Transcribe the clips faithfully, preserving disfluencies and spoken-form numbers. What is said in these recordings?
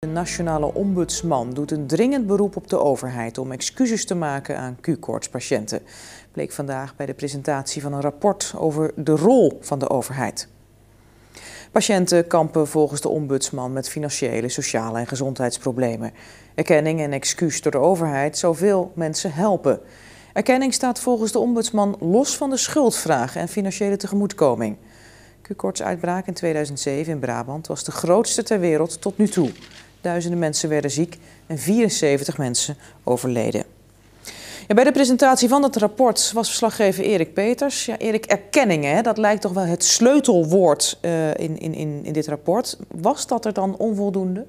De nationale ombudsman doet een dringend beroep op de overheid om excuses te maken aan Q-koortspatiënten. Bleek vandaag bij de presentatie van een rapport over de rol van de overheid. Patiënten kampen volgens de ombudsman met financiële, sociale en gezondheidsproblemen. Erkenning en excuus door de overheid zou veel mensen helpen. Erkenning staat volgens de ombudsman los van de schuldvraag en financiële tegemoetkoming. Q-koortsuitbraak in tweeduizend zeven in Brabant was de grootste ter wereld tot nu toe. Duizenden mensen werden ziek en vierenzeventig mensen overleden. Ja, bij de presentatie van het rapport was verslaggever Erik Peters. Ja, Erik, erkenning, hè, dat lijkt toch wel het sleutelwoord uh, in, in, in dit rapport. Was dat er dan onvoldoende?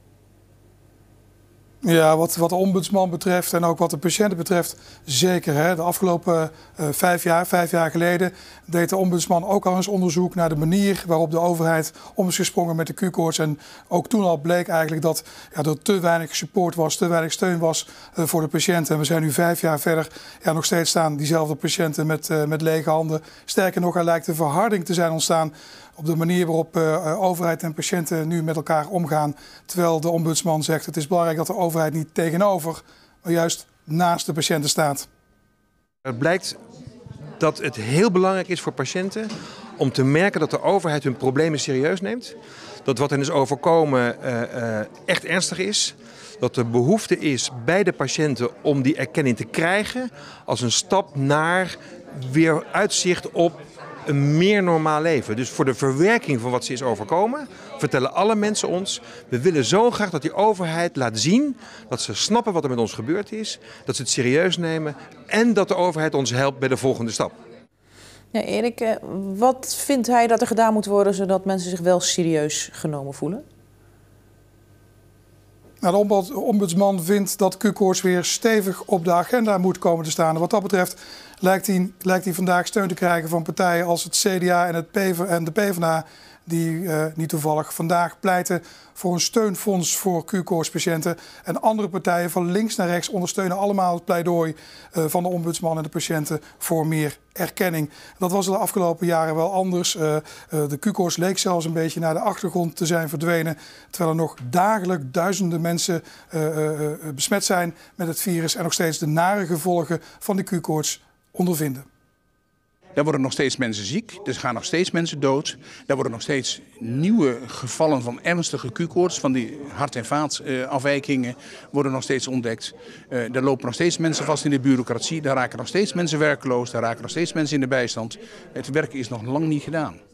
Ja, wat, wat de ombudsman betreft en ook wat de patiënten betreft, zeker. Hè. De afgelopen uh, vijf jaar, vijf jaar geleden, deed de ombudsman ook al eens onderzoek naar de manier waarop de overheid om is gesprongen met de Q-koorts. En ook toen al bleek eigenlijk dat ja, er te weinig support was, te weinig steun was uh, voor de patiënten. En we zijn nu vijf jaar verder, ja, nog steeds staan diezelfde patiënten met, uh, met lege handen. Sterker nog, er lijkt een verharding te zijn ontstaan op de manier waarop uh, overheid en patiënten nu met elkaar omgaan. Terwijl de ombudsman zegt, het is belangrijk dat de overheid niet tegenover, maar juist naast de patiënten staat. Het blijkt dat het heel belangrijk is voor patiënten om te merken dat de overheid hun problemen serieus neemt. Dat wat hen is overkomen uh, uh, echt ernstig is. Dat er behoefte is bij de patiënten om die erkenning te krijgen als een stap naar weer uitzicht op een meer normaal leven. Dus voor de verwerking van wat ze is overkomen, vertellen alle mensen ons, we willen zo graag dat die overheid laat zien dat ze snappen wat er met ons gebeurd is, dat ze het serieus nemen en dat de overheid ons helpt bij de volgende stap. Ja, Erik, wat vindt hij dat er gedaan moet worden zodat mensen zich wel serieus genomen voelen? Nou, de ombudsman vindt dat Q-koorts weer stevig op de agenda moet komen te staan. En wat dat betreft lijkt hij, lijkt hij vandaag steun te krijgen van partijen als het C D A en, het P V, en de PvdA, die uh, niet toevallig vandaag pleiten voor een steunfonds voor Q-koortspatiënten. En andere partijen van links naar rechts ondersteunen allemaal het pleidooi uh, van de ombudsman en de patiënten voor meer erkenning. Dat was de afgelopen jaren wel anders. Uh, uh, de Q-koorts leek zelfs een beetje naar de achtergrond te zijn verdwenen, terwijl er nog dagelijks duizenden mensen uh, uh, besmet zijn met het virus en nog steeds de nare gevolgen van de Q-koorts ondervinden. Er worden nog steeds mensen ziek, er gaan nog steeds mensen dood. Er worden nog steeds nieuwe gevallen van ernstige Q-koorts, van die hart- en vaatafwijkingen worden nog steeds ontdekt. Uh, er lopen nog steeds mensen vast in de bureaucratie, daar raken nog steeds mensen werkloos, daar raken nog steeds mensen in de bijstand. Het werk is nog lang niet gedaan.